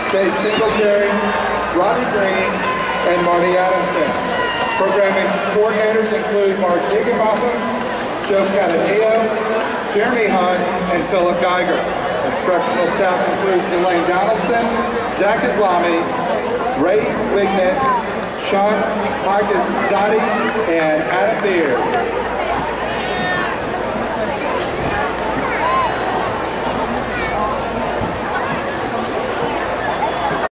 Dave Singletary, Robbie Green, and Marty Adamson. Programming coordinators include Mark Higginbotham, Joe Catanillo, Jeremy Hunt, and Philip Geiger. Instructional staff includes Elaine Donaldson, Zach Islami, Ray Wignet, Sean Hagazadi, and Adam Beard.